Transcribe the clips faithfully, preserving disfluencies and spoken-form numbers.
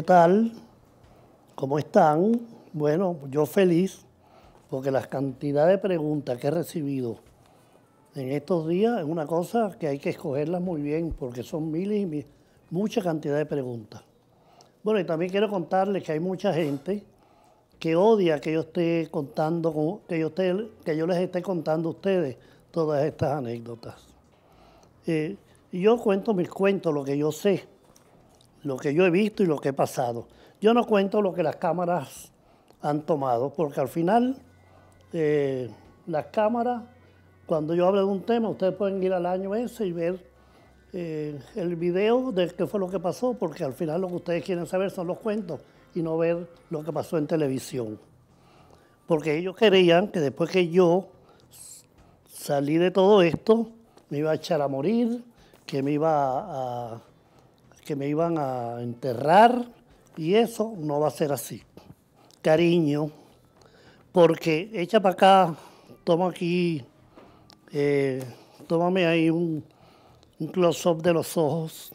tal? ¿Cómo están? Bueno, yo feliz porque la cantidad de preguntas que he recibido en estos días es una cosa que hay que escogerlas muy bien porque son miles y miles, mucha cantidad de preguntas. Bueno, y también quiero contarles que hay mucha gente que odia que yo esté contando, que yo, esté, que yo les esté contando a ustedes todas estas anécdotas. Eh, y yo cuento mis cuentos, lo que yo sé, lo que yo he visto y lo que he pasado. Yo no cuento lo que las cámaras han tomado, porque al final eh, las cámaras, cuando yo hablo de un tema, ustedes pueden ir al año ese y ver eh, el video de qué fue lo que pasó, porque al final lo que ustedes quieren saber son los cuentos y no ver lo que pasó en televisión. Porque ellos querían que después que yo salí de todo esto, me iba a echar a morir, que me iba a, que me iban a enterrar, y eso no va a ser así. Cariño, porque echa para acá, toma aquí, eh, tómame ahí un, un close-up de los ojos.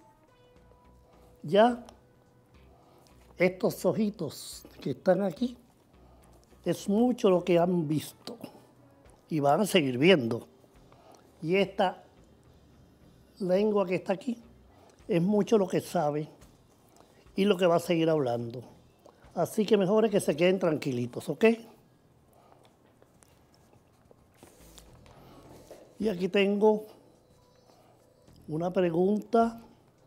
Ya, estos ojitos que están aquí, es mucho lo que han visto y van a seguir viendo. Y esta lengua que está aquí es mucho lo que sabe y lo que va a seguir hablando. Así que mejor es que se queden tranquilitos, ¿ok? Y aquí tengo una pregunta.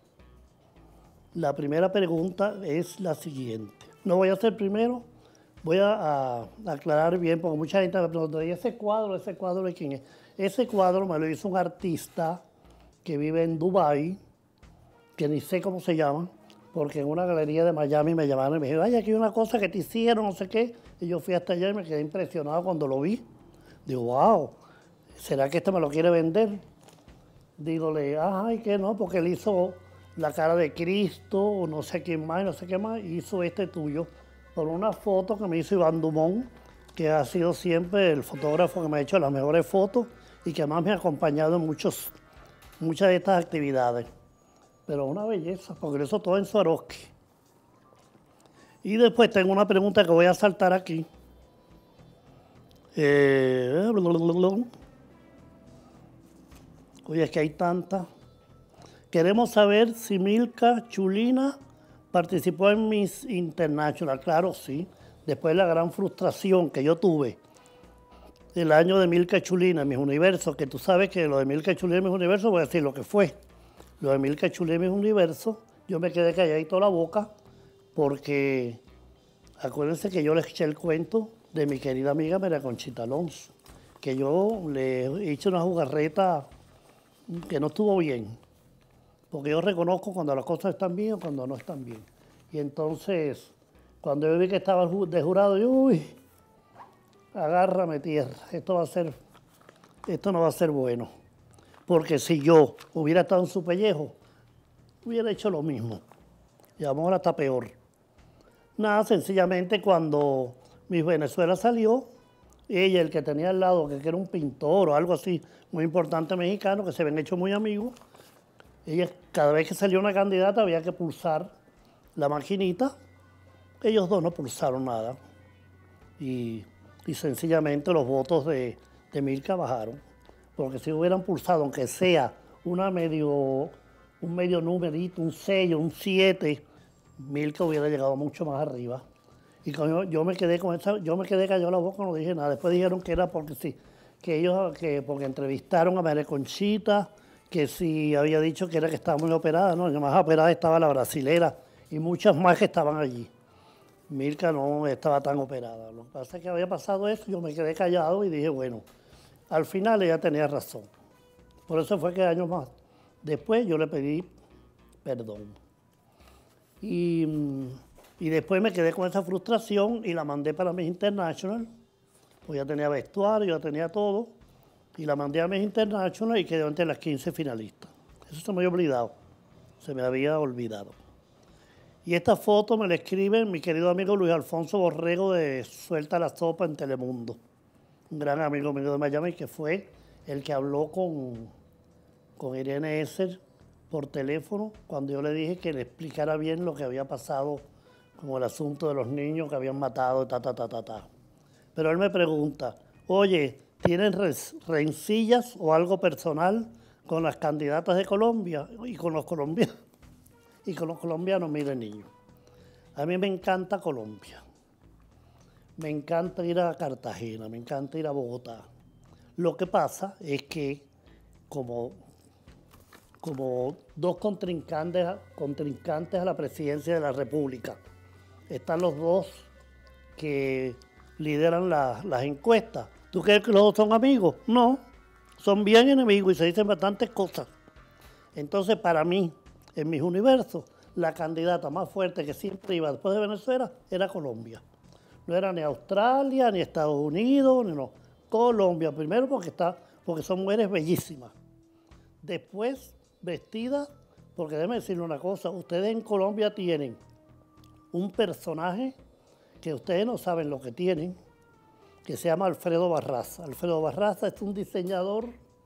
La primera pregunta es la siguiente. No voy a hacer primero, voy a, a aclarar bien, porque mucha gente me pregunta, ¿y ese cuadro, ese cuadro de quién es? Ese cuadro me lo hizo un artista que vive en Dubái, que ni sé cómo se llama, porque en una galería de Miami me llamaron y me dijeron, ay, aquí hay una cosa que te hicieron, no sé qué. Y yo fui hasta allá y me quedé impresionado cuando lo vi. Digo, wow, ¿será que este me lo quiere vender? Dígole, ay, que no, porque él hizo la cara de Cristo, o no sé quién más, no sé qué más, hizo este tuyo, por una foto que me hizo Iván Dumont, que ha sido siempre el fotógrafo que me ha hecho las mejores fotos y que además me ha acompañado en muchos, muchas de estas actividades. Pero una belleza, porque lo hizo todo en Swarovski. Y después tengo una pregunta que voy a saltar aquí. Eh, Oye, es que hay tantas. Queremos saber si Milka Chulina participó en Miss International. Claro, sí. Después de la gran frustración que yo tuve el año de Milka Chulina en Miss Universo, que tú sabes que lo de Milka Chulina en Miss Universo, voy a decir lo que fue. Lo de Milka Chulina en Miss Universo, yo me quedé calladito la boca porque acuérdense que yo les eché el cuento de mi querida amiga María Conchita Alonso, que yo le hice una jugarreta que no estuvo bien, porque yo reconozco cuando las cosas están bien o cuando no están bien. Y entonces, cuando yo vi que estaba de jurado, yo, uy, agárrame tierra, esto va a ser, esto no va a ser bueno. Porque si yo hubiera estado en su pellejo, hubiera hecho lo mismo. Y a lo mejor hasta peor. Nada, sencillamente cuando Miss Venezuela salió, ella, el que tenía al lado, que era un pintor o algo así, muy importante mexicano, que se habían hecho muy amigos, ella, cada vez que salió una candidata había que pulsar la maquinita. Ellos dos no pulsaron nada. Y, y sencillamente los votos de, de Milka bajaron. Porque si hubieran pulsado, aunque sea una medio, un medio numerito, un sello, un siete, Milka hubiera llegado mucho más arriba. Y yo, yo me quedé con esa, yo me quedé callado la boca, no dije nada. Después dijeron que era porque sí, que ellos, que porque entrevistaron a María Conchita, que si había dicho que era que estaba muy operada, no, más operada estaba la brasilera y muchas más que estaban allí. Milka no estaba tan operada. Lo que pasa es que había pasado eso, yo me quedé callado y dije, bueno, al final ella tenía razón. Por eso fue que años más después yo le pedí perdón. Y, y después me quedé con esa frustración y la mandé para Miss International. Pues ya tenía vestuario, ya tenía todo. Y la mandé a Miss International y quedó entre las quince finalistas. Eso se me había olvidado. Se me había olvidado. Y esta foto me la escribe mi querido amigo Luis Alfonso Borrego de Suelta la Sopa en Telemundo. Un gran amigo mío de Miami que fue el que habló con, con Irene Esser por teléfono cuando yo le dije que le explicara bien lo que había pasado con el asunto de los niños que habían matado, ta, ta, ta, ta, ta. Pero él me pregunta, oye, ¿tienen rencillas o algo personal con las candidatas de Colombia y con los colombianos? Y con los colombianos, miren niños, a mí me encanta Colombia, me encanta ir a Cartagena, me encanta ir a Bogotá. Lo que pasa es que como, como dos contrincantes, contrincantes a la presidencia de la República, están los dos que lideran la, las encuestas. ¿Tú crees que los dos son amigos? No, son bien enemigos y se dicen bastantes cosas. Entonces, para mí, en mis universos, la candidata más fuerte que siempre iba después de Venezuela era Colombia. No era ni Australia, ni Estados Unidos, ni no. Colombia, primero porque, está, porque son mujeres bellísimas. Después, vestidas, porque déjenme decirle una cosa, ustedes en Colombia tienen un personaje que ustedes no saben lo que tienen, que se llama Alfredo Barraza. Alfredo Barraza es un diseñador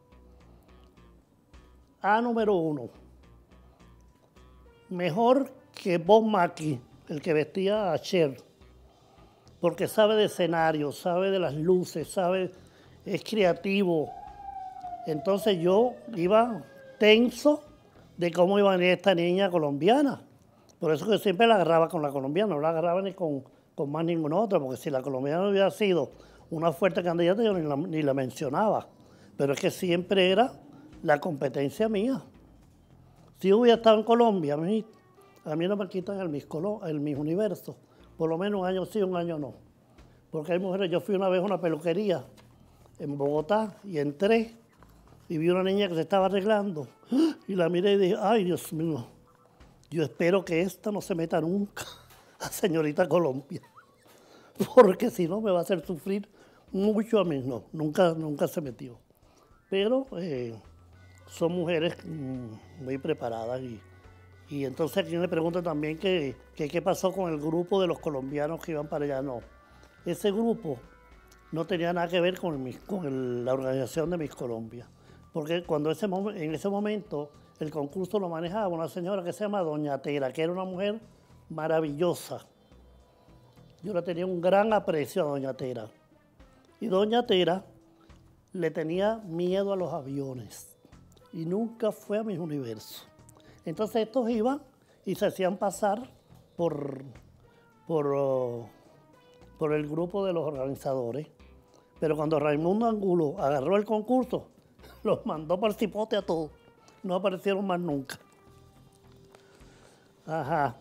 A número uno. Mejor que Bob Mackie, el que vestía a Cher, porque sabe de escenario, sabe de las luces, sabe, es creativo. Entonces yo iba tenso de cómo iba a venir esta niña colombiana. Por eso que siempre la agarraba con la colombiana, no la agarraba ni con, con más ninguna otra, porque si la colombiana hubiera sido una fuerte candidata, yo ni la, ni la mencionaba. Pero es que siempre era la competencia mía. Si yo hubiera estado en Colombia, a mí, a mí no me quitan el mis, el mis universo. Por lo menos un año sí, un año no. Porque hay mujeres, yo fui una vez a una peluquería en Bogotá y entré y vi una niña que se estaba arreglando. Y la miré y dije, ay Dios mío, yo espero que esta no se meta nunca a señorita Colombia. Porque si no me va a hacer sufrir mucho a mí. No, nunca, nunca se metió. Pero eh, son mujeres mmm, muy preparadas y, y entonces aquí me pregunta también que, que qué pasó con el grupo de los colombianos que iban para allá. No, ese grupo no tenía nada que ver con, el, con el, la organización de Miss Colombia, porque cuando ese, en ese momento el concurso lo manejaba una señora que se llama Doña Tera, que era una mujer maravillosa. Yo le tenía un gran aprecio a Doña Tera. Y Doña Tera le tenía miedo a los aviones y nunca fue a Miss Universo. Entonces estos iban y se hacían pasar por, por, uh, por el grupo de los organizadores. Pero cuando Raimundo Angulo agarró el concurso, los mandó para el cipote a todos. No aparecieron más nunca. Ajá.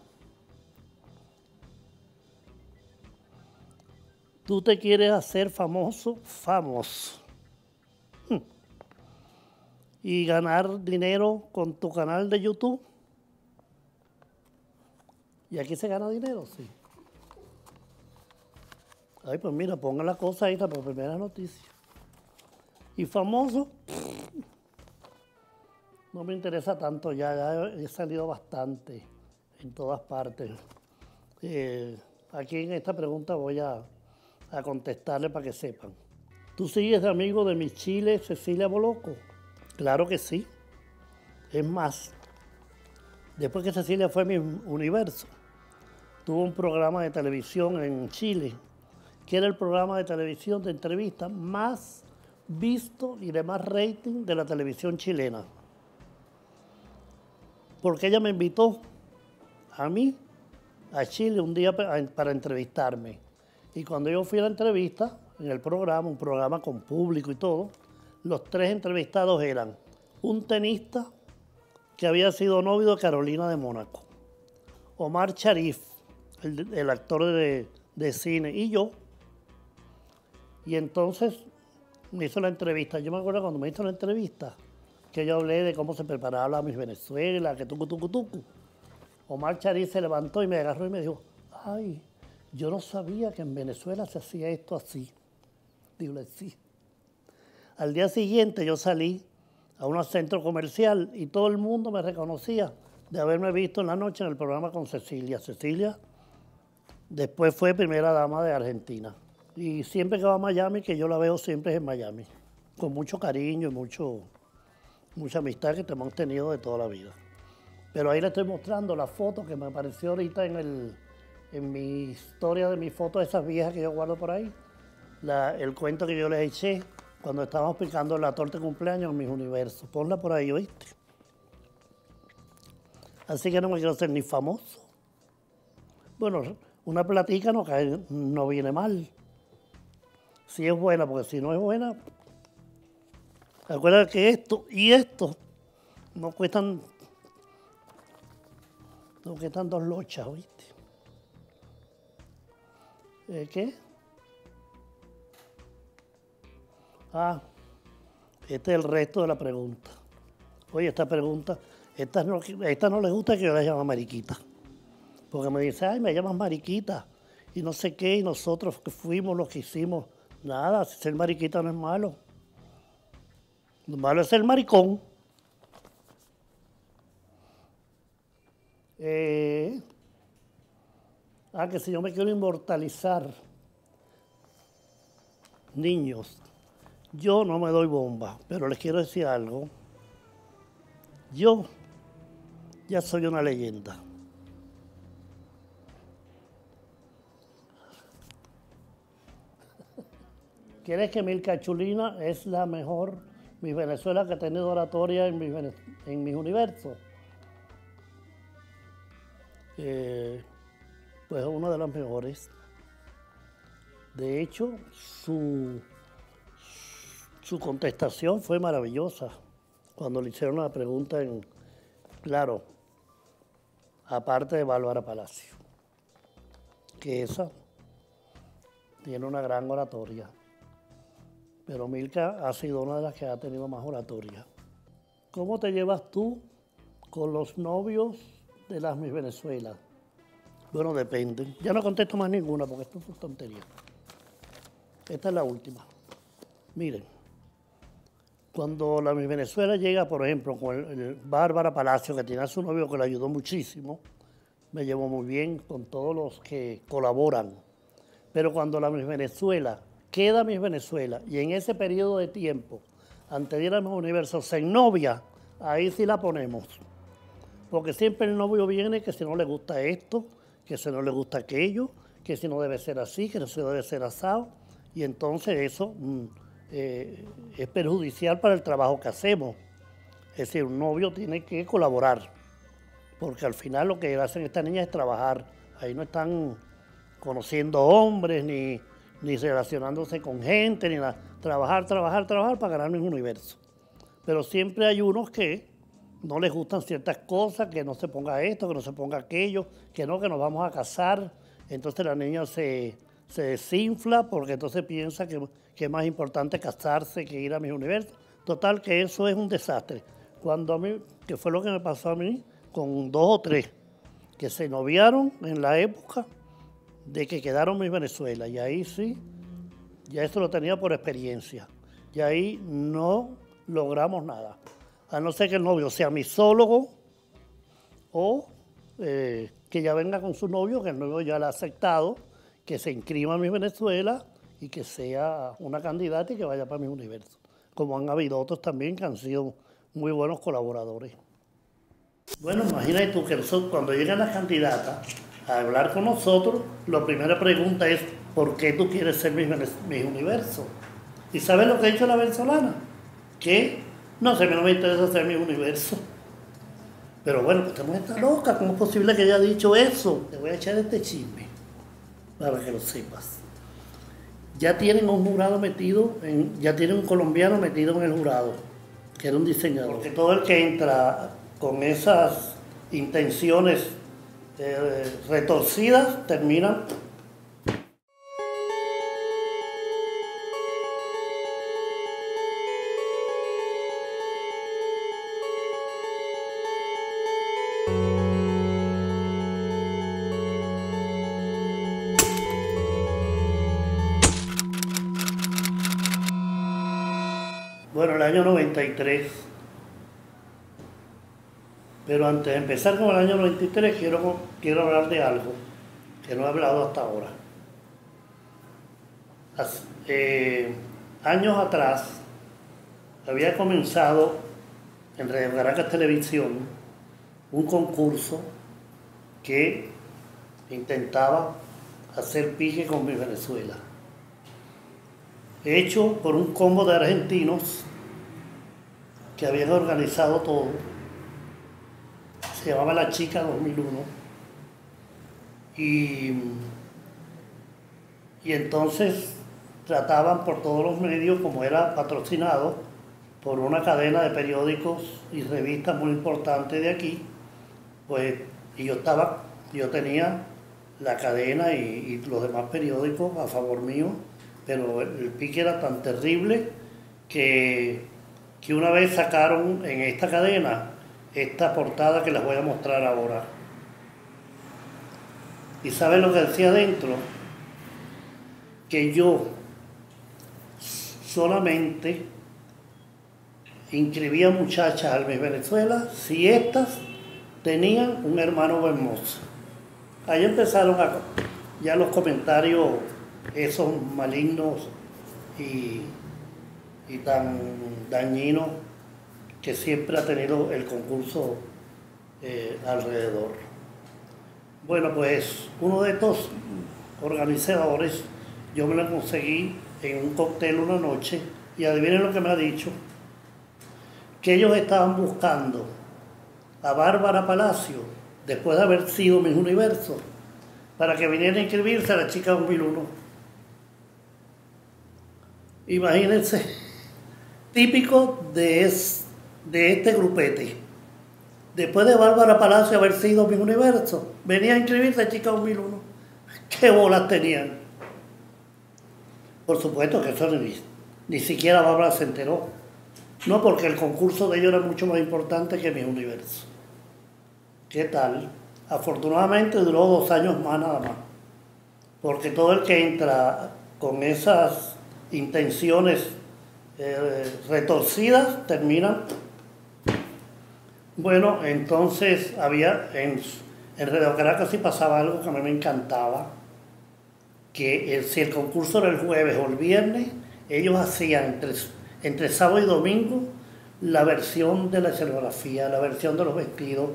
¿Tú te quieres hacer famoso? Famoso. Y ganar dinero con tu canal de YouTube. Y aquí se gana dinero, sí. Ay, pues mira, pongan la cosa ahí, por primera noticia. Y famoso, no me interesa tanto ya, ya he salido bastante en todas partes. Eh, aquí en esta pregunta voy a, a contestarle para que sepan. ¿Tú sigues de amigo de mi Chile, Cecilia Boloco? Claro que sí. Es más, después que Cecilia fue mi universo, tuvo un programa de televisión en Chile, que era el programa de televisión de entrevistas más visto y de más rating de la televisión chilena. Porque ella me invitó a mí, a Chile, un día para entrevistarme. Y cuando yo fui a la entrevista, en el programa, un programa con público y todo, los tres entrevistados eran un tenista que había sido novio de Carolina de Mónaco, Omar Sharif, el, el actor de, de cine, y yo. Y entonces me hizo la entrevista. Yo me acuerdo cuando me hizo la entrevista, que yo hablé de cómo se preparaba la Miss Venezuela, que tucu, tucu, tucu. Omar Sharif se levantó y me agarró y me dijo, ay, yo no sabía que en Venezuela se hacía esto así. Digo, sí. Al día siguiente yo salí a un centro comercial y todo el mundo me reconocía de haberme visto en la noche en el programa con Cecilia. Cecilia después fue primera dama de Argentina. Y siempre que va a Miami, que yo la veo siempre es en Miami, con mucho cariño y mucho, mucha amistad que hemos tenido de toda la vida. Pero ahí le estoy mostrando la foto que me apareció ahorita en, el, en mi historia de mis fotos, esas viejas que yo guardo por ahí. La, el cuento que yo les eché cuando estábamos picando la torta de cumpleaños en mis universos. Ponla por ahí, ¿oíste? Así que no me quiero ser ni famoso. Bueno, una platica no, cae, no viene mal. Si es buena, porque si no es buena, acuérdate que esto y esto no cuestan, no cuestan dos lochas, ¿oíste? ¿Eh, ¿Qué? Ah, este es el resto de la pregunta. Oye, esta pregunta, esta no, esta no les gusta que yo la llame mariquita. Porque me dice, ay, me llamas mariquita. Y no sé qué, y nosotros que fuimos los que hicimos. Nada, ser mariquita no es malo. Lo malo es ser maricón. Eh, ah, que si yo me quiero inmortalizar. Niños, yo no me doy bomba, pero les quiero decir algo. Yo ya soy una leyenda. ¿Quieres que Milka Chulina es la mejor Miss Venezuela que ha tenido oratoria en mis, en mis universos? Eh, pues es una de las mejores. De hecho, su, su contestación fue maravillosa cuando le hicieron la pregunta en, claro, aparte de Bárbara Palacio, que esa tiene una gran oratoria. Pero Milka ha sido una de las que ha tenido más oratoria. ¿Cómo te llevas tú con los novios de las Miss Venezuela? Bueno, depende. Ya no contesto más ninguna porque esto es tontería. Esta es la última. Miren, cuando la Miss Venezuela llega, por ejemplo, con el, el Bárbara Palacio, que tiene a su novio que le ayudó muchísimo, me llevo muy bien con todos los que colaboran. Pero cuando la Miss Venezuela queda Miss Venezuela y en ese periodo de tiempo, antes de ir a Miss Universo, se novia, ahí sí la ponemos. Porque siempre el novio viene que si no le gusta esto, que si no le gusta aquello, que si no debe ser así, que si no debe ser asado. Y entonces eso mm, eh, es perjudicial para el trabajo que hacemos. Es decir, un novio tiene que colaborar, porque al final lo que hacen estas niñas es trabajar. Ahí no están conociendo hombres, ni, ni relacionándose con gente, ni nada. Trabajar, trabajar, trabajar para ganar un universo. Pero siempre hay unos que no les gustan ciertas cosas, que no se ponga esto, que no se ponga aquello, que no, que nos vamos a casar. Entonces la niña se, se desinfla porque entonces piensa que, que es más importante casarse que ir a Miss Universo. Total, que eso es un desastre. Cuando a mí, que fue lo que me pasó a mí, con dos o tres, que se noviaron en la época de que quedaron Miss Venezuela. Y ahí sí, ya eso lo tenía por experiencia. Y ahí no logramos nada. A no ser que el novio sea misólogo o eh, que ya venga con su novio, que el novio ya le ha aceptado, que se inscriba a Miss Venezuela y que sea una candidata y que vaya para Miss Universo. Como han habido otros también que han sido muy buenos colaboradores. Bueno, imagínate tú que nosotros, cuando llegan las candidatas a hablar con nosotros, la primera pregunta es ¿por qué tú quieres ser Miss, Miss Universo? ¿Y sabes lo que ha dicho la venezolana? Que no sé, no me interesa ser Miss Universo. Pero bueno, pues esta mujer está loca, ¿cómo es posible que haya dicho eso? Te voy a echar este chisme para que lo sepas. Ya tienen un jurado metido, en, ya tienen un colombiano metido en el jurado, que era un diseñador. Porque todo el que entra con esas intenciones eh, retorcidas termina bueno, el año noventa y tres. Pero antes de empezar con el año noventa y tres, quiero, quiero hablar de algo que no he hablado hasta ahora. Hace, eh, años atrás había comenzado en Radio Caracas Televisión un concurso que intentaba hacer pique con mi Venezuela, hecho por un combo de argentinos que habían organizado todo. Se llamaba La Chica dos mil uno. Y, y entonces trataban por todos los medios, como era patrocinado por una cadena de periódicos y revistas muy importantes de aquí, pues y yo estaba, yo tenía la cadena y, y los demás periódicos a favor mío, pero el, el pique era tan terrible que, que una vez sacaron en esta cadena esta portada que les voy a mostrar ahora. ¿Y saben lo que decía adentro? Que yo solamente inscribía muchachas al Miss Venezuela si éstas tenían un hermano hermoso. Ahí empezaron a, ya los comentarios esos malignos y, y tan dañinos que siempre ha tenido el concurso eh, alrededor. Bueno, pues uno de estos organizadores, yo me lo conseguí en un cóctel una noche y adivinen lo que me ha dicho, que ellos estaban buscando a Bárbara Palacio, después de haber sido Miss Universo, para que viniera a inscribirse a La Chica dos mil uno. Imagínense, típico de, es, de este grupete. Después de Bárbara Palacio haber sido Miss Universo, venía a inscribirse a Chica dos mil uno. ¿Qué bolas tenían? Por supuesto que eso ni, ni siquiera Bárbara se enteró. No, porque el concurso de ellos era mucho más importante que Miss Universo. ¿Qué tal? Afortunadamente duró dos años más nada más. Porque todo el que entra con esas intenciones eh, retorcidas termina. Bueno, entonces había en, en Radio Caracas sí pasaba algo que a mí me encantaba, que el, si el concurso era el jueves o el viernes, ellos hacían entre, entre sábado y domingo la versión de la escenografía, la versión de los vestidos,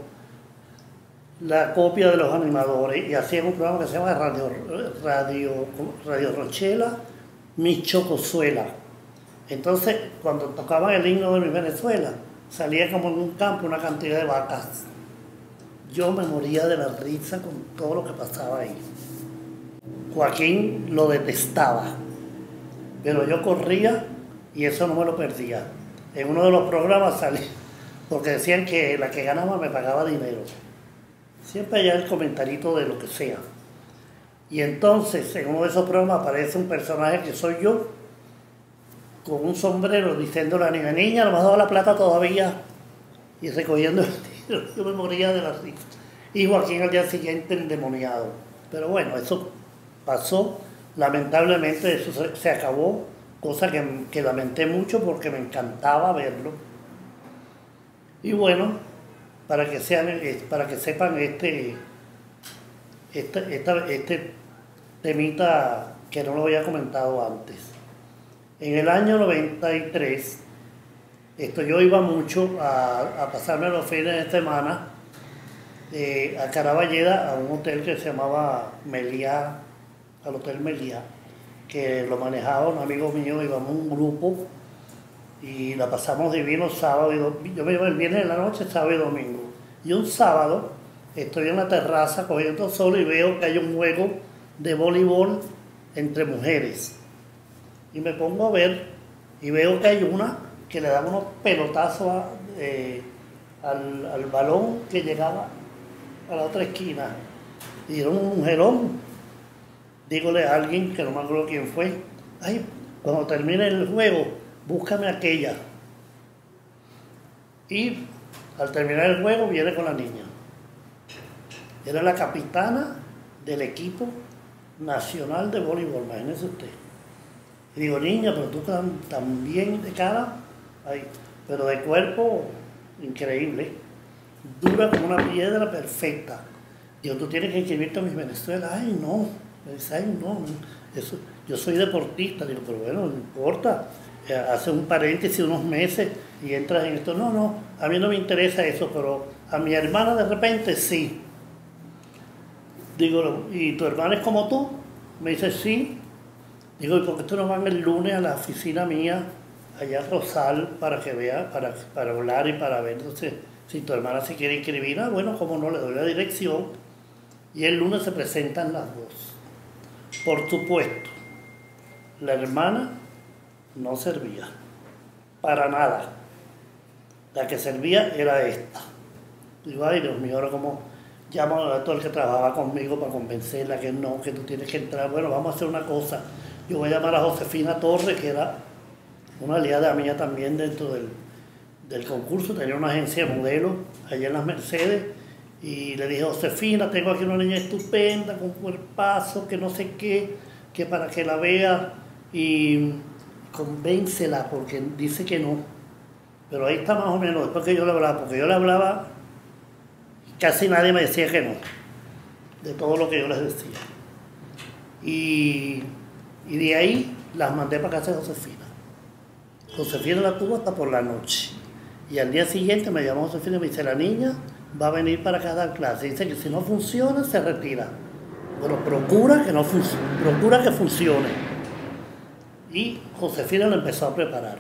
la copia de los animadores, y hacían un programa que se llama Radio, Radio, Radio Rochela, Mi Chocosuela. Entonces, cuando tocaban el himno de mi Venezuela, salía como en un campo una cantidad de vacas. Yo me moría de la risa con todo lo que pasaba ahí. Joaquín lo detestaba, pero yo corría y eso no me lo perdía. En uno de los programas salí, porque decían que la que ganaba me pagaba dinero. Siempre hay el comentarito de lo que sea. Y entonces, en uno de esos programas aparece un personaje que soy yo, con un sombrero, diciéndole a la niña, niña, no me has dado la plata todavía, y recogiendo el tiro. Yo me moría de la risa. Y Joaquín al día siguiente endemoniado. Pero bueno, eso pasó, lamentablemente eso se, se acabó, cosa que, que lamenté mucho porque me encantaba verlo. Y bueno, para que, sean, para que sepan este, este, esta, este temita que no lo había comentado antes. En el año noventa y tres, esto, yo iba mucho a, a pasarme los fines de semana eh, a Caraballeda, a un hotel que se llamaba Meliá, al Hotel Meliá, que lo manejaba un amigo mío, íbamos un grupo y la pasamos divino sábado y domingo. Yo me iba el viernes en la noche, sábado y domingo. Y un sábado estoy en la terraza cogiendo sol y veo que hay un juego de voleibol entre mujeres. Y me pongo a ver y veo que hay una que le daba unos pelotazos a, eh, al, al balón que llegaba a la otra esquina. Y era un mujerón. Dígole a alguien, que no me acuerdo quién fue, ay, cuando termine el juego, búscame aquella. Y al terminar el juego viene con la niña. Era la capitana del equipo nacional de voleibol, imagínese usted. Y digo, niña, pero tú tan, tan bien de cara, ay, pero de cuerpo increíble, dura como una piedra perfecta. Digo, tú tienes que inscribirte a Miss Venezuela. Ay, no, me dice, ay, no, eso, yo soy deportista. Digo, pero bueno, no importa, hace un paréntesis, unos meses y entras en esto. No, no, a mí no me interesa eso, pero A mi hermana de repente sí. Digo, ¿y tu hermana es como tú? Me dice, sí. Digo, ¿y por qué tú no van el lunes a la oficina mía, allá a Rosal, para que vea, para, para hablar y para ver? Entonces, si tu hermana se quiere inscribir, ah, bueno, como no, le doy la dirección. Y el lunes se presentan las dos. Por supuesto, la hermana no servía. Para nada. La que servía era esta. Digo, ay, Dios mío, ahora como llamo a todo el que trabajaba conmigo para convencerla que no, que tú tienes que entrar. Bueno, vamos a hacer una cosa. Yo voy a llamar a Josefina Torres, que era una aliada mía también dentro del, del concurso. Tenía una agencia de modelos allá en las Mercedes. Y le dije, Josefina, tengo aquí una niña estupenda, con cuerpazo, que no sé qué, que para que la vea y convéncela, porque dice que no. Pero ahí está más o menos, después que yo le hablaba, porque yo le hablaba, casi nadie me decía que no, de todo lo que yo les decía. Y, y de ahí las mandé para casa de Josefina. Josefina la tuvo hasta por la noche. Y al día siguiente me llamó Josefina y me dice, la niña va a venir para acá a dar clase. Dice que si no funciona, se retira. Bueno, procura que, no procura que funcione. Y Josefina lo empezó a preparar.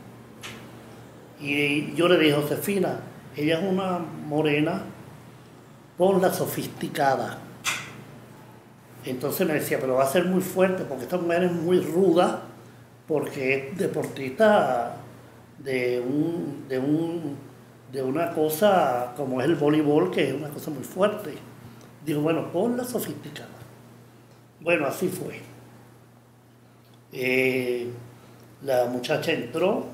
Y yo le dije, Josefina, ella es una morena, ponla sofisticada. Entonces me decía, pero va a ser muy fuerte, porque esta mujer es muy ruda, porque es deportista de, un, de, un, de una cosa como es el voleibol, que es una cosa muy fuerte. Digo, bueno, ponla sofisticada. Bueno, así fue. Eh, la muchacha entró.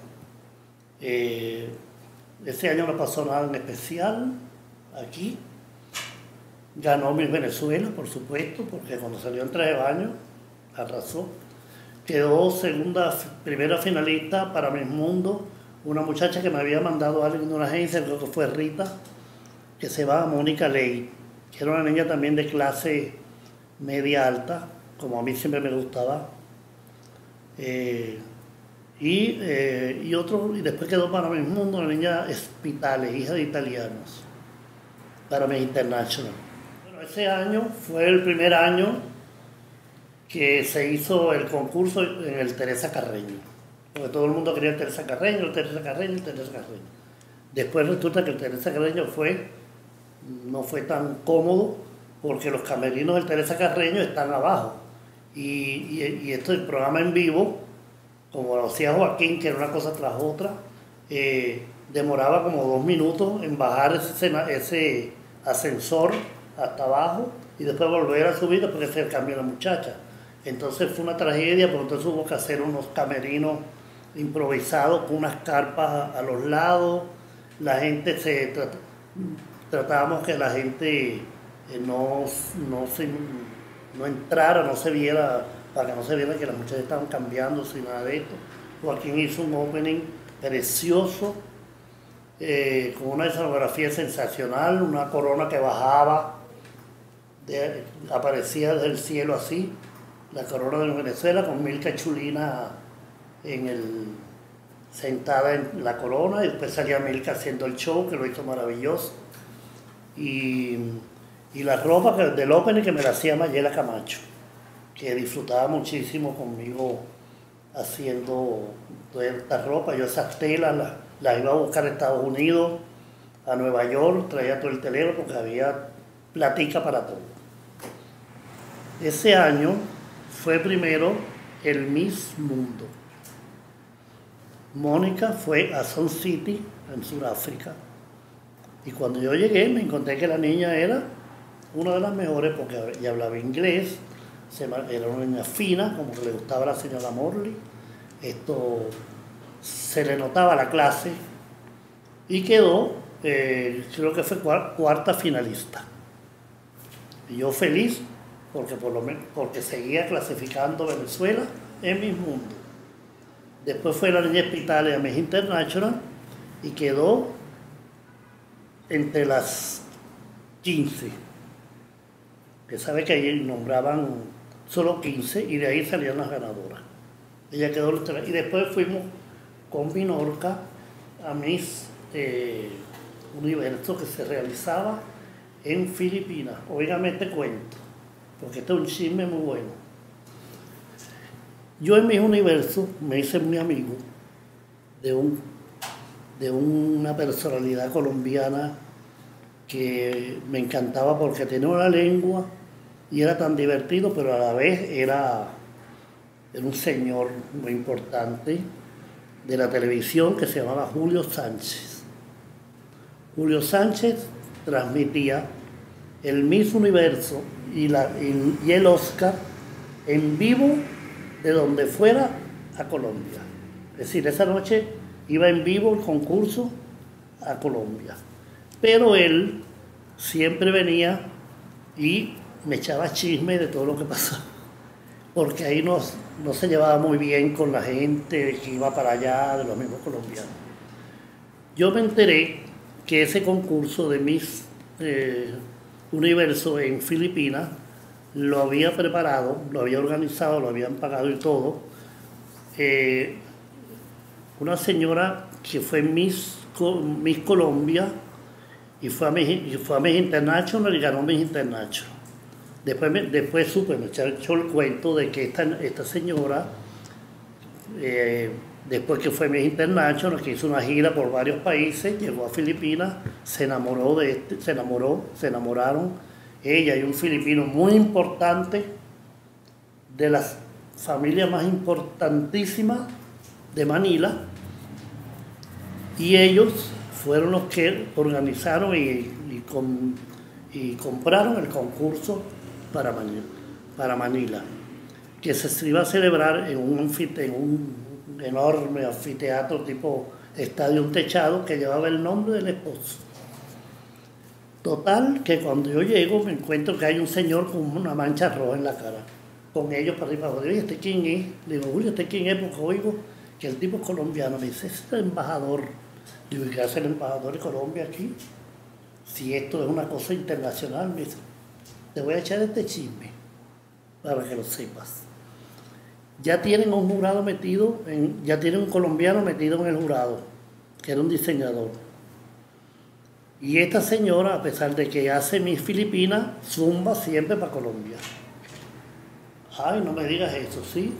Eh, ese año no pasó nada en especial aquí. Ganó Miss Venezuela, por supuesto, porque cuando salió en traje de baño, arrasó. Quedó segunda, primera finalista para Miss Mundo, una muchacha que me había mandado a alguien de una agencia, creo que fue Rita, que se llama Mónica Ley, que era una niña también de clase media alta, como a mí siempre me gustaba. Eh, y, eh, y, otro, y después quedó para Miss Mundo una niña Spitale, hija de italianos, para Miss International. Bueno, ese año fue el primer año que se hizo el concurso en el Teresa Carreño, porque todo el mundo quería el Teresa Carreño, el Teresa Carreño, el Teresa Carreño. Después resulta que el Teresa Carreño fue, no fue tan cómodo, porque los camerinos del Teresa Carreño están abajo. Y, y, y esto, el programa en vivo, como lo hacía Joaquín, que era una cosa tras otra, eh, demoraba como dos minutos en bajar ese, ese ascensor hasta abajo y después volver a subir después que se cambió la muchacha. Entonces fue una tragedia, porque entonces hubo que hacer unos camerinos improvisados con unas carpas a, a los lados. La gente se trat, tratábamos que la gente eh, no, no, se, no entrara, no se viera, para que no se viera que las muchachas estaban cambiando sin nada de esto. Joaquín hizo un opening precioso, eh, con una escenografía sensacional, una corona que bajaba, de, aparecía del cielo así, la corona de Venezuela, con Milka Chulina en el, sentada en la corona, y después salía Milka haciendo el show, que lo hizo maravilloso. Y, y la ropa que, del opening que me la hacía Mayela Camacho, que disfrutaba muchísimo conmigo haciendo toda esta ropa. Yo esas telas las, las iba a buscar a Estados Unidos, a Nueva York, traía todo el teléfono porque había platica para todo. Ese año fue primero el Miss Mundo. Mónica fue a Sun City, en Sudáfrica. Y cuando yo llegué me encontré que la niña era una de las mejores porque ella hablaba inglés, era una niña fina, como que le gustaba a la señora Morley. Esto se le notaba la clase y quedó, eh, creo que fue cuarta finalista. Y yo feliz porque por lo menos porque seguía clasificando Venezuela en Miss Mundo. Después fue la niña Spitale a Miss International y quedó entre las quince. Que sabe que ahí nombraban solo quince y de ahí salían las ganadoras. Ella quedó y después fuimos con Minorca a Miss eh, universo que se realizaba en Filipinas. Óigame este cuento, porque este es un chisme muy bueno. Yo en mis universos me hice muy amigo de, un, de una personalidad colombiana que me encantaba porque tenía una lengua y era tan divertido, pero a la vez era, era un señor muy importante de la televisión que se llamaba Julio Sánchez. Julio Sánchez transmitía el Miss Universo y, la, y, y el Oscar en vivo de donde fuera a Colombia. Es decir, esa noche iba en vivo el concurso a Colombia. Pero él siempre venía y me echaba chisme de todo lo que pasaba, porque ahí no, no se llevaba muy bien con la gente que iba para allá, de los mismos colombianos. Yo me enteré que ese concurso de Miss eh, Universo en Filipinas lo había preparado, lo había organizado, lo habían pagado y todo, eh, una señora que fue Miss, Miss Colombia y fue, a Miss, y fue a Miss International y ganó Miss International. Después, me, después supe, me echó el cuento de que esta, esta señora, eh, después que fue Miss International, que hizo una gira por varios países, llegó a Filipinas, se enamoró de este, se enamoró, se enamoraron, ella y un filipino muy importante, de las familias más importantísimas de Manila, y ellos fueron los que organizaron y, y, con, y compraron el concurso para Manila, para Manila, que se iba a celebrar en un, en un enorme anfiteatro tipo estadio techado que llevaba el nombre del esposo. Total, que cuando yo llego me encuentro que hay un señor con una mancha roja en la cara, con ellos para arriba. Digo, ¿este quién es? Le digo, Julio, ¿este quién es? Porque oigo que el tipo es colombiano. Me dice, es el embajador. Digo, ¿y qué hace el embajador de Colombia aquí? Si esto es una cosa internacional, me dice, te voy a echar este chisme para que lo sepas. Ya tienen un jurado metido, en, ya tienen un colombiano metido en el jurado, que era un diseñador. Y esta señora, a pesar de que hace Miss Filipinas, zumba siempre para Colombia. Ay, no me digas eso, ¿sí?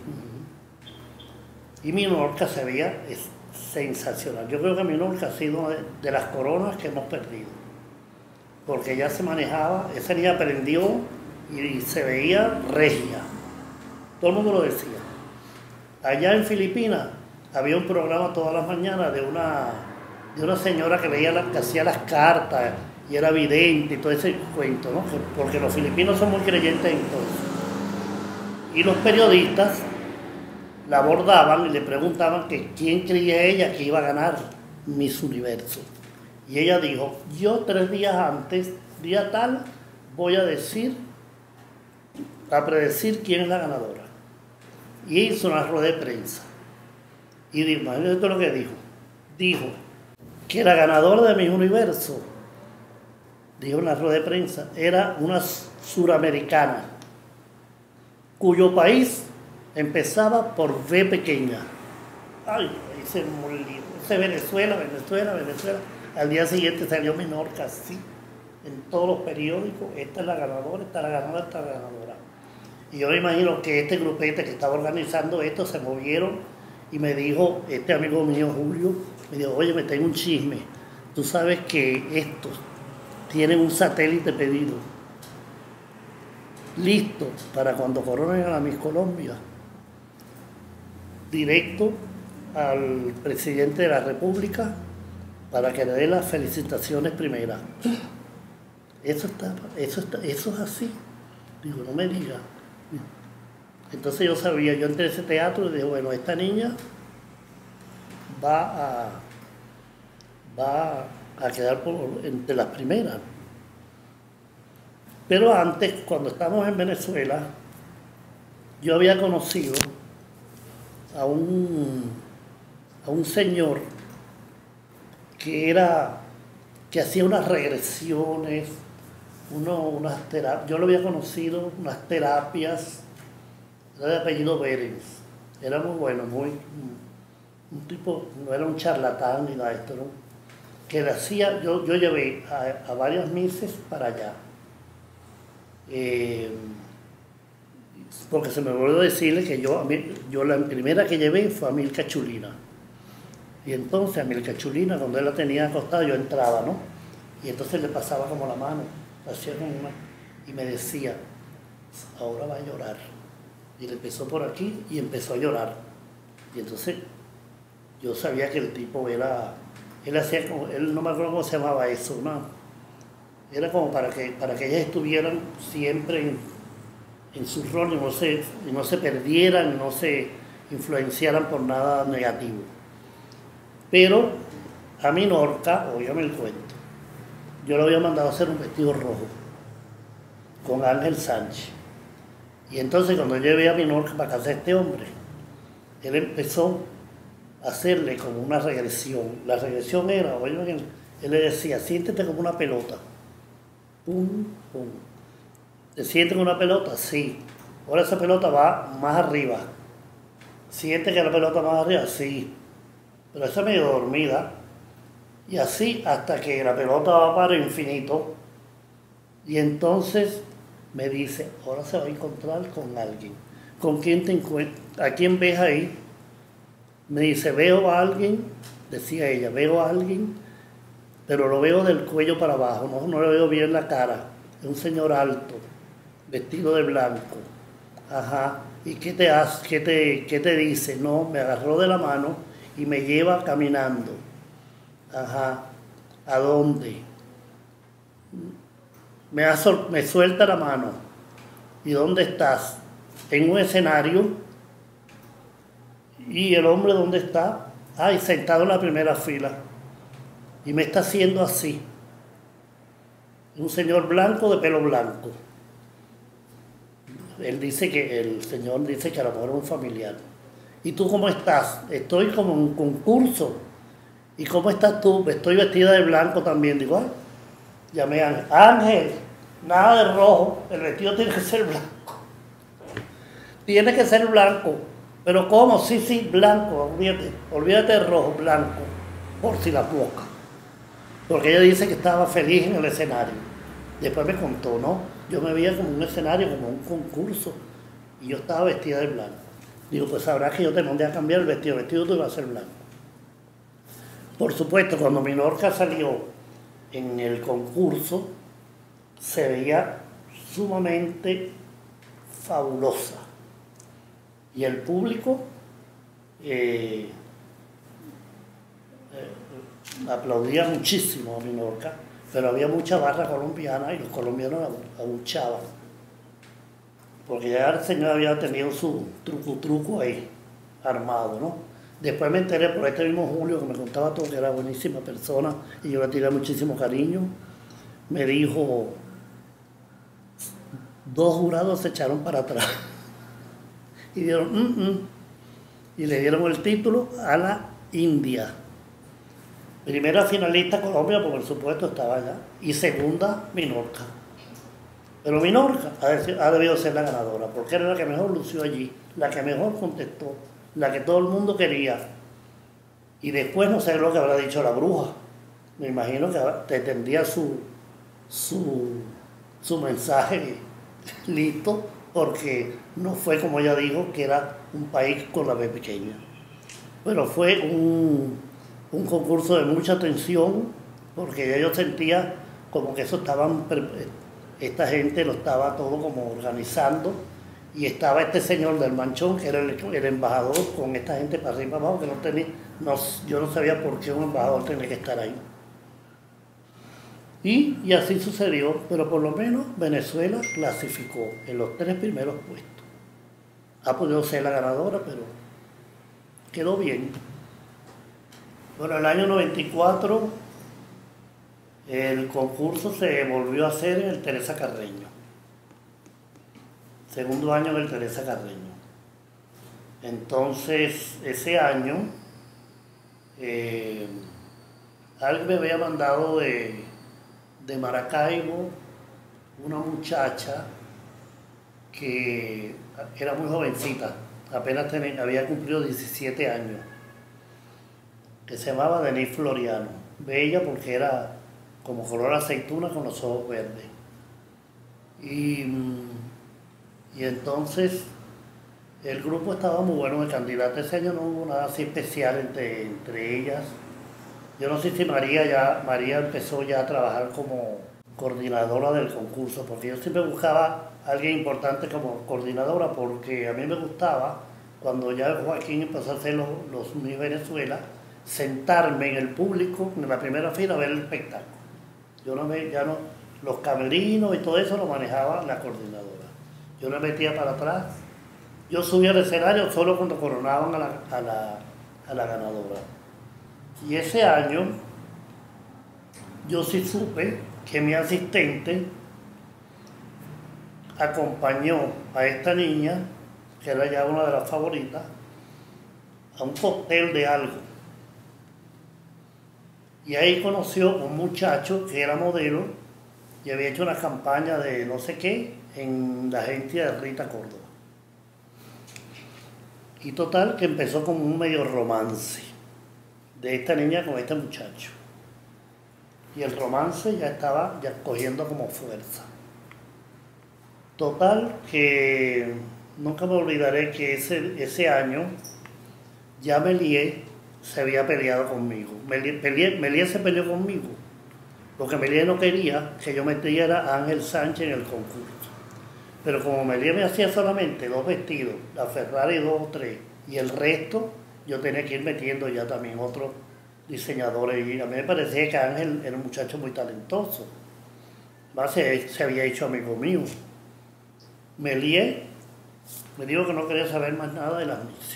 Y Minorca se veía es sensacional. Yo creo que Minorca ha sido una de las coronas que hemos perdido. Porque ella se manejaba, esa niña aprendió y se veía regia. Todo el mundo lo decía. Allá en Filipinas había un programa todas las mañanas de una, de una señora que, veía la, que hacía las cartas y era vidente y todo ese cuento, ¿no? Porque los filipinos son muy creyentes en todo eso. Y los periodistas la abordaban y le preguntaban que quién creía ella que iba a ganar Miss Universo. Y ella dijo, yo tres días antes, día tal, voy a decir, a predecir quién es la ganadora. Y hizo una rueda de prensa. Y dijo, esto es lo que dijo. Dijo que la ganadora de Miss Universo, dijo en la rueda de prensa, era una suramericana, cuyo país empezaba por V pequeña. Ay, ahí se murió. Ese Venezuela, Venezuela, Venezuela. Al día siguiente salió Minorca, así, en todos los periódicos, esta es la ganadora, esta es la ganadora, esta es la ganadora. Y yo me imagino que este grupete que estaba organizando esto se movieron y me dijo, este amigo mío, Julio, me dijo, oye, me tengo un chisme. Tú sabes que estos tienen un satélite pedido, listo para cuando coronen a la Miss Colombia, directo al presidente de la República, para que le dé las felicitaciones primeras. Eso está, eso está, eso es así. Digo, no me diga. Entonces yo sabía, yo entré a ese teatro y dije, bueno, esta niña va a, va a quedar por, entre las primeras. Pero antes, cuando estábamos en Venezuela, yo había conocido a un, a un señor que era, que hacía unas regresiones, uno, unas terapias, yo lo había conocido, unas terapias, era de apellido Berens, era muy bueno, muy, un tipo, no era un charlatán ni nada de esto, ¿no? que le hacía, yo, yo llevé a, a varias mises para allá. Eh, porque se me olvidó decirle que yo, a mí, yo la primera que llevé fue a Milka Chulina. Y entonces a Milka Chulina, cuando él la tenía acostada, yo entraba, ¿no? Y entonces le pasaba como la mano, hacía como una, y me decía, ahora va a llorar. Y le empezó por aquí y empezó a llorar. Y entonces yo sabía que el tipo era, él hacía como, él no me acuerdo cómo se llamaba eso, ¿no? Era como para que, para que ellas estuvieran siempre en, en su rol y no, se, y no se perdieran, y no se influenciaran por nada negativo. Pero a Minorca, óyame el cuento, yo le había mandado a hacer un vestido rojo con Ángel Sánchez. Y entonces cuando yo llevé a Minorca para casa de este hombre, él empezó a hacerle como una regresión. La regresión era, oye, él, él le decía, siéntete como una pelota. Pum, pum. ¿Te sientes como una pelota? Sí. Ahora esa pelota va más arriba. ¿Sientes que la pelota va más arriba? Sí. Pero esa medio dormida. Y así hasta que la pelota va para el infinito. Y entonces me dice, ahora se va a encontrar con alguien. ¿Con quién te encuentras? ¿A quién ves ahí? Me dice, veo a alguien, decía ella, veo a alguien, pero lo veo del cuello para abajo, no, no le veo bien la cara. Es un señor alto, vestido de blanco. Ajá. ¿Y qué te hace? ¿Qué te, qué te dice? No, me agarró de la mano y me lleva caminando. Ajá. ¿A dónde? Me, ha sol- me suelta la mano. ¿Y dónde estás? En un escenario. ¿Y el hombre dónde está? Ay, sentado en la primera fila. Y me está haciendo así. Un señor blanco de pelo blanco. Él dice que, el señor dice que a lo mejor es un familiar. ¿Y tú cómo estás? Estoy como en un concurso. ¿Y cómo estás tú? Estoy vestida de blanco también. Digo, ay, llamé a Ángel. Ángel, nada de rojo, el vestido tiene que ser blanco. Tiene que ser blanco. ¿Pero cómo? Sí, sí, blanco, olvídate, olvídate de rojo, blanco, por si la boca. Porque ella dice que estaba feliz en el escenario. Después me contó, ¿no? Yo me veía como un escenario, como un concurso, y yo estaba vestida de blanco. Digo, pues sabrás que yo te mandé a cambiar el vestido, el vestido tú iba a ser blanco. Por supuesto, cuando Minorca salió en el concurso, se veía sumamente fabulosa. Y el público eh, eh, aplaudía muchísimo a Minorca, pero había mucha barra colombiana y los colombianos la abuchaban. Porque ya el señor había tenido su truco truco ahí, armado, ¿no? Después me enteré por este mismo Julio, que me contaba todo, que era buenísima persona y yo le tiré muchísimo cariño. Me dijo, dos jurados se echaron para atrás y dieron, mm, mm, y le dieron el título a la India. Primera finalista Colombia, por supuesto estaba allá, y segunda Minorca. Pero Minorca ha, ha debido ser la ganadora, porque era la que mejor lució allí, la que mejor contestó, la que todo el mundo quería. Y después no sé lo que habrá dicho la bruja. Me imagino que te tendría su, su, su mensaje listo, porque no fue como ella dijo, que era un país con la B pequeña. Pero fue un, un concurso de mucha tensión, porque yo sentía como que eso estaban, esta gente lo estaba todo como organizando, y estaba este señor del Manchón, que era el, el embajador, con esta gente para arriba y para abajo, que no tenía, no, yo no sabía por qué un embajador tenía que estar ahí. Y, y así sucedió, pero por lo menos Venezuela clasificó en los tres primeros puestos. Ha podido ser la ganadora, pero quedó bien. Bueno, en el año noventa y cuatro el concurso se volvió a hacer en el Teresa Carreño. Segundo año en el Teresa Carreño. Entonces, ese año, eh, alguien me había mandado de, de Maracaibo una muchacha que era muy jovencita, apenas tenía, había cumplido diecisiete años, que se llamaba Denise Floriano. bella porque era como color aceituna con los ojos verdes. Y, y entonces el grupo estaba muy bueno de candidatas. Ese año no hubo nada así especial entre, entre ellas. Yo no sé si María ya María empezó ya a trabajar como coordinadora del concurso, porque yo siempre buscaba a alguien importante como coordinadora, porque a mí me gustaba, cuando ya Joaquín empezó a hacer los, los Miss Venezuela, sentarme en el público, en la primera fila, a ver el espectáculo. Yo no me, ya no, los camerinos y todo eso lo manejaba la coordinadora. Yo me metía para atrás. Yo subía al escenario solo cuando coronaban a la, a la, a la ganadora. Y ese año yo sí supe que mi asistente acompañó a esta niña, que era ya una de las favoritas, a un cóctel de algo. Y ahí conoció a un muchacho que era modelo y había hecho una campaña de no sé qué en la agencia de Rita Córdoba. Y total que empezó como un medio romance de esta niña con este muchacho. Y el romance ya estaba ya cogiendo como fuerza. Total que nunca me olvidaré que ese, ese año ya Melie se había peleado conmigo. Melie, Melie, Melie se peleó conmigo porque Melie no quería que yo metiera a Ángel Sánchez en el concurso. Pero como Melie me hacía solamente dos vestidos, la Ferrari dos o tres, y el resto yo tenía que ir metiendo ya también otros diseñadores. Y a mí me parecía que Ángel era un muchacho muy talentoso. Más se, se había hecho amigo mío. Melie me dijo que no quería saber más nada de las Misses.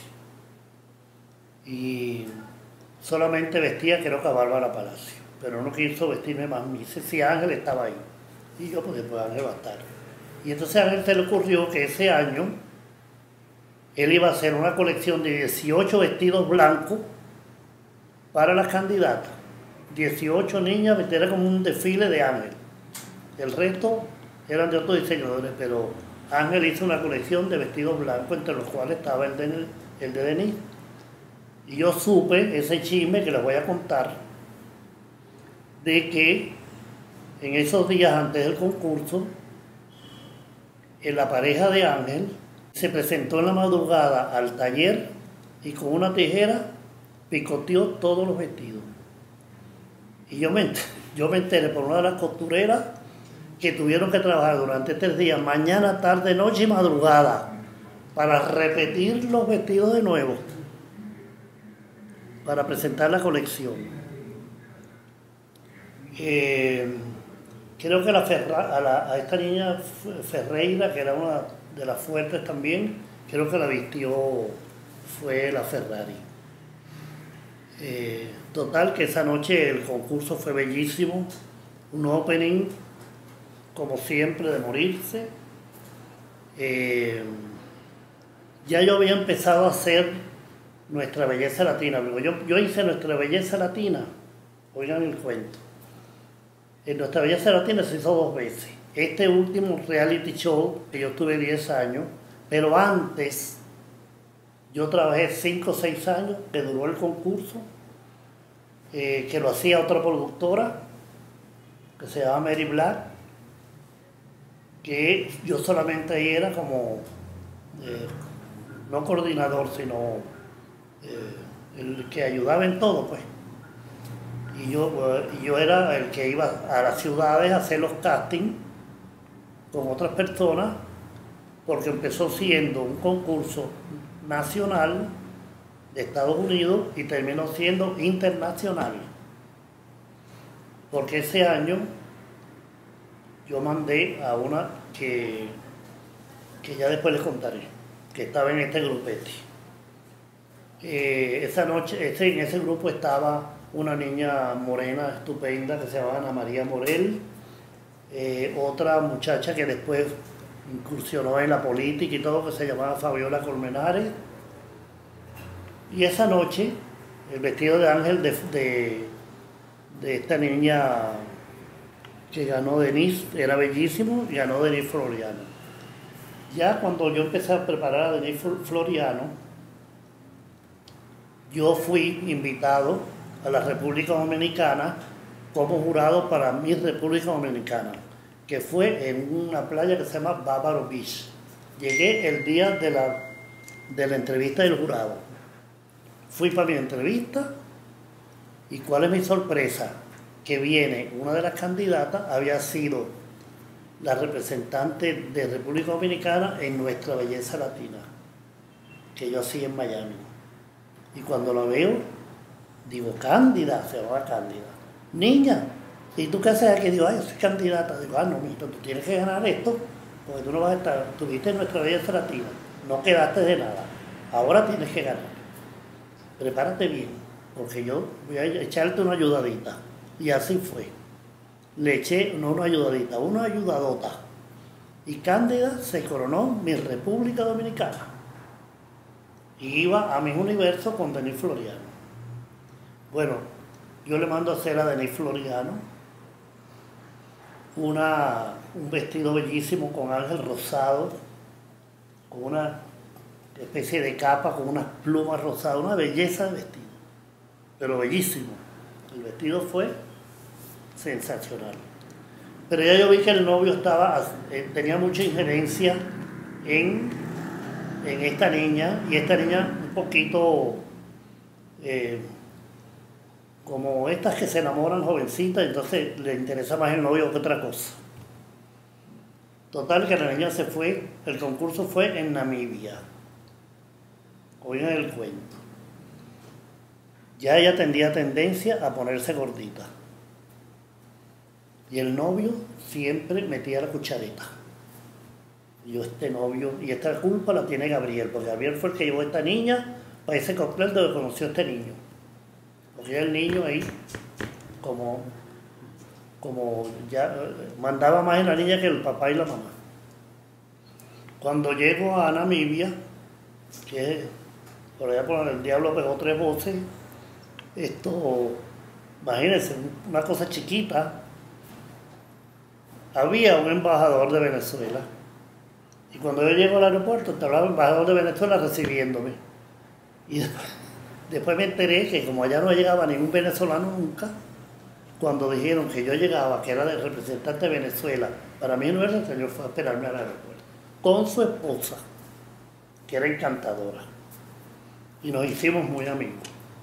Y solamente vestía, creo que a Bárbara Palacio, pero no quiso vestirme más Misses si Ángel estaba ahí. Y yo, pues después Ángel va a estar. Y entonces a Ángel se le ocurrió que ese año él iba a hacer una colección de dieciocho vestidos blancos para las candidatas. dieciocho niñas, era como un desfile de Ángel. El resto eran de otros diseñadores, pero Ángel hizo una colección de vestidos blancos, entre los cuales estaba el de, el de Denise. Y yo supe ese chisme que les voy a contar, de que en esos días antes del concurso, en la pareja de Ángel se presentó en la madrugada al taller y con una tijera picoteó todos los vestidos. Y yo me, yo me enteré por una de las costureras que tuvieron que trabajar durante tres días, mañana, tarde, noche y madrugada, para repetir los vestidos de nuevo, para presentar la colección. Eh, creo que la Ferra, a, la, a esta niña Ferreira, que era una de las fuertes también, creo que la vistió fue la Ferrari. Eh, total que esa noche el concurso fue bellísimo, un opening como siempre de morirse. Eh, ya yo había empezado a hacer Nuestra Belleza Latina. Yo, yo hice Nuestra Belleza Latina, oigan el cuento. En Nuestra Belleza Latina se hizo dos veces. Este último reality show, que yo tuve diez años, pero antes yo trabajé cinco o seis años, que duró el concurso, eh, que lo hacía otra productora, que se llama Mary Black, que yo solamente ahí era como, eh, no coordinador, sino eh, el que ayudaba en todo, pues. Y yo, eh, yo era el que iba a las ciudades a hacer los castings con otras personas, porque empezó siendo un concurso nacional de Estados Unidos y terminó siendo internacional. Porque ese año yo mandé a una que, que ya después les contaré, que estaba en este grupete. Eh, esa noche, ese, en ese grupo estaba una niña morena estupenda que se llamaba Ana María Morel, eh, otra muchacha que después incursionó en la política y todo, que se llamaba Fabiola Colmenares. Y esa noche, el vestido de Ángel de, de, de esta niña que ganó Denise, era bellísimo, y ganó Denise Floriano. Ya cuando yo empecé a preparar a Denise Floriano, yo fui invitado a la República Dominicana como jurado para mi República Dominicana, que fue en una playa que se llama Bávaro Beach. Llegué el día de la, de la entrevista del jurado. Fui para mi entrevista y ¿cuál es mi sorpresa? Que viene una de las candidatas, había sido la representante de República Dominicana en Nuestra Belleza Latina, que yo hacía en Miami. Y cuando la veo, digo, Cándida, se llama Cándida. Niña, ¿y tú qué haces aquí? Digo, ay, yo soy candidata. Digo, ah, no, mijito, tú tienes que ganar esto, porque tú no vas a estar, tuviste en Nuestra Belleza Latina, no quedaste de nada, ahora tienes que ganar. Prepárate bien, porque yo voy a echarte una ayudadita. Y así fue. Le eché, no una ayudadita, una ayudadota. Y Cándida se coronó mi República Dominicana. Y iba a Miss Universo con Denis Floriano. Bueno, yo le mando a hacer a Denis Floriano una, un vestido bellísimo con ángel rosado, con una especie de capa, con unas plumas rosadas, una belleza de vestido, pero bellísimo. El vestido fue sensacional. Pero ya yo vi que el novio estaba, eh, tenía mucha injerencia en, en esta niña, y esta niña un poquito eh, como estas que se enamoran jovencitas, entonces le interesa más el novio que otra cosa. Total que la niña se fue, el concurso fue en Namibia. Oigan el cuento. Ya ella tendría tendencia a ponerse gordita. Y el novio siempre metía la cucharita. Y yo, este novio, y esta culpa la tiene Gabriel, porque Gabriel fue el que llevó a esta niña para ese cóctel donde conoció a este niño. Porque el niño ahí, como, como ya mandaba más en la niña que el papá y la mamá. Cuando llego a Namibia, que por allá por el diablo pegó tres voces, esto, imagínense, una cosa chiquita, había un embajador de Venezuela. Y cuando yo llego al aeropuerto, estaba el embajador de Venezuela recibiéndome. Y después, después me enteré que como allá no llegaba ningún venezolano nunca, cuando dijeron que yo llegaba, que era el representante de Venezuela, para mí no era el señor, fue a esperarme al aeropuerto, con su esposa, que era encantadora. Y nos hicimos muy amigos.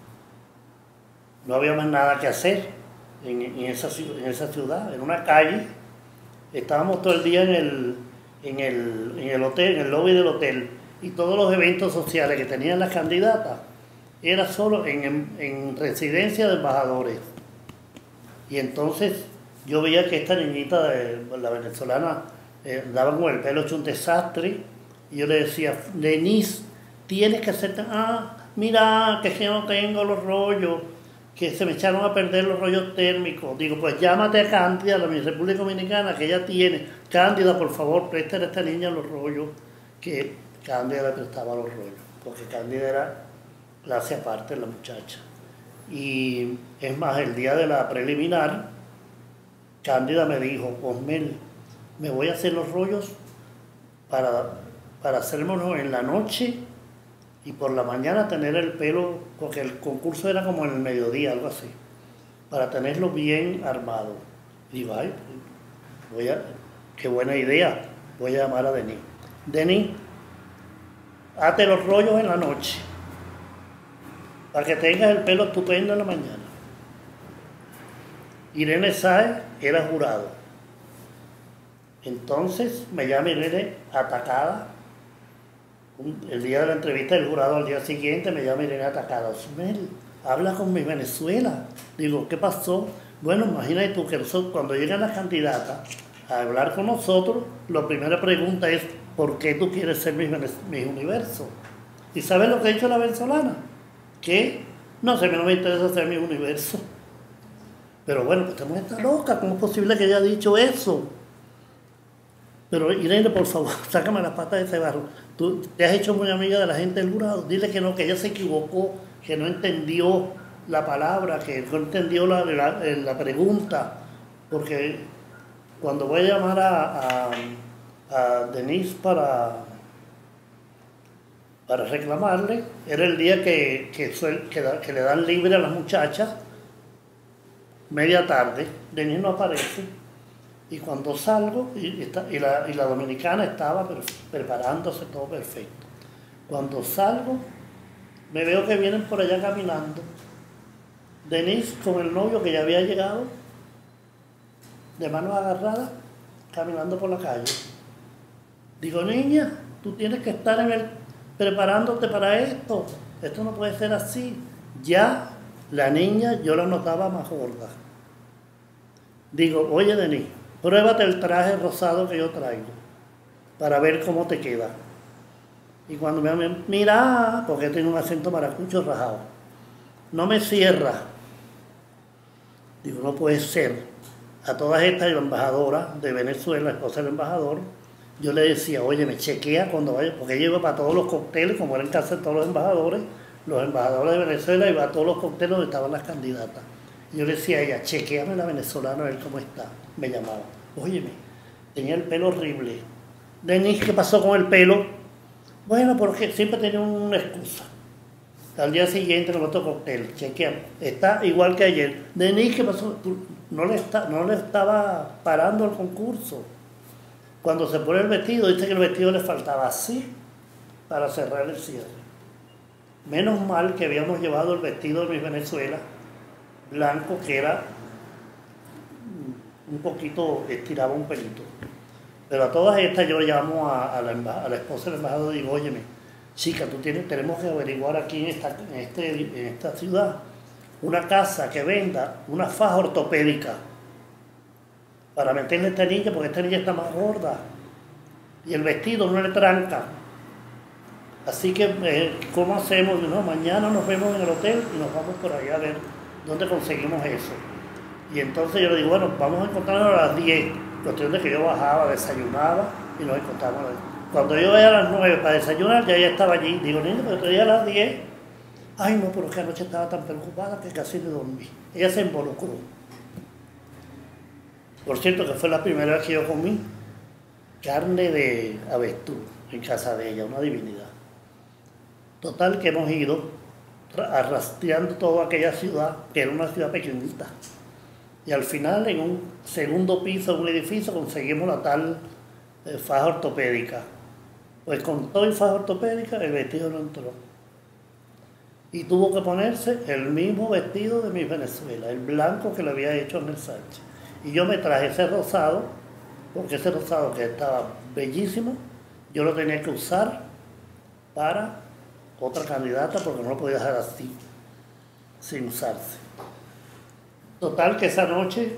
No había más nada que hacer en, en, esa, en esa ciudad, en una calle. Estábamos todo el día en el, en, el, en el hotel, en el lobby del hotel, y todos los eventos sociales que tenían las candidatas era solo en, en, en residencia de embajadores. Y entonces yo veía que esta niñita, de, la venezolana, eh, daba con el pelo hecho un desastre, y yo le decía, Denise, tienes que hacerte, ah, mira, que es que yo no tengo los rollos, que se me echaron a perder los rollos térmicos. Digo, pues llámate a Cándida, la mi República Dominicana, que ella tiene. Cándida, por favor, préstale a esta niña los rollos, que Cándida le prestaba los rollos, porque Cándida era clase aparte de la muchacha. Y es más, el día de la preliminar, Cándida me dijo, Osmel, me voy a hacer los rollos para, para hacérmelos en la noche y por la mañana tener el pelo, porque el concurso era como en el mediodía, algo así, para tenerlo bien armado. Y digo, ay, voy a, qué buena idea, voy a llamar a Denis. Denis, hazte los rollos en la noche, para que tengas el pelo estupendo en la mañana. Irene Sáez era jurado. Entonces me llama Irene atacada. El día de la entrevista del jurado, al día siguiente, me llama Irene atacada. Osmel, habla con mi Venezuela. Digo, ¿qué pasó? Bueno, imagínate tú que nosotros, cuando llegan las candidatas a hablar con nosotros, la primera pregunta es, ¿por qué tú quieres ser mi, mi universo? ¿Y sabes lo que ha dicho la venezolana? Que no sé, no me interesa ser mi universo. Pero bueno, pues esta mujer está loca, ¿cómo es posible que haya dicho eso? Pero Irene, por favor, sácame las patas de ese barro. Tú te has hecho muy amiga de la gente del jurado. Dile que no, que ella se equivocó, que no entendió la palabra, que no entendió la, la, la pregunta. Porque cuando voy a llamar a, a, a Denise para, para reclamarle, era el día que, que, suel, que, da, que le dan libre a las muchachas media tarde, Denis no aparece, y cuando salgo, y, y, y, la, y la dominicana estaba preparándose todo perfecto. Cuando salgo, me veo que vienen por allá caminando. Denis con el novio que ya había llegado, de manos agarradas, caminando por la calle. Digo, niña, tú tienes que estar en el, preparándote para esto. Esto no puede ser así. Ya la niña yo la notaba más gorda. Digo, oye, Denis, pruébate el traje rosado que yo traigo para ver cómo te queda. Y cuando me mira, porque tiene un acento maracucho rajado, no me cierra. Digo, no puede ser. A todas estas, la embajadora de Venezuela, la esposa del embajador, yo le decía, oye, me chequea cuando vaya, porque ella iba para todos los cócteles, como era en casa de todos los embajadores, los embajadores de Venezuela iban a todos los cócteles donde estaban las candidatas. Y yo le decía a ella, chequeame la venezolana a ver cómo está. Me llamaba, óyeme, tenía el pelo horrible. Denis, ¿qué pasó con el pelo? Bueno, porque siempre tenía una excusa. Al día siguiente, en el otro cóctel, chequeamos. Está igual que ayer. Denis, ¿qué pasó? No le, está, no le estaba parando el concurso. Cuando se pone el vestido, dice que el vestido le faltaba así para cerrar el cierre. Menos mal que habíamos llevado el vestido de Miss Venezuela, blanco, que era un poquito, estiraba un pelito. Pero a todas estas yo llamo a, a, la, a la esposa del embajador y digo, óyeme, chica, tú tienes, tenemos que averiguar aquí en esta, en, este, en esta ciudad una casa que venda una faja ortopédica para meterle a esta niña, porque esta niña está más gorda y el vestido no le tranca. Así que, eh, ¿cómo hacemos? No, mañana nos vemos en el hotel y nos vamos por allá a ver dónde conseguimos eso. Y entonces yo le digo, bueno, vamos a encontrarnos a las diez. Cuestión de que yo bajaba, desayunaba y nos encontramos. Cuando yo veía a las nueve para desayunar, ya ella estaba allí. Digo, niña, pero estoy a las diez. Ay, no, pero es que anoche estaba tan preocupada que casi me dormí. Ella se involucró. Por cierto, que fue la primera vez que yo comí carne de avestruz en casa de ella, una divinidad. Total que hemos ido arrastrando toda aquella ciudad, que era una ciudad pequeñita. Y al final, en un segundo piso de un edificio, conseguimos la tal eh, faja ortopédica. Pues con todo y faja ortopédica, el vestido no entró. Y tuvo que ponerse el mismo vestido de Miss Venezuela, el blanco que le había hecho Ángel Sánchez. Y yo me traje ese rosado, porque ese rosado que estaba bellísimo, yo lo tenía que usar para otra candidata, porque no lo podía dejar así, sin usarse. Total que esa noche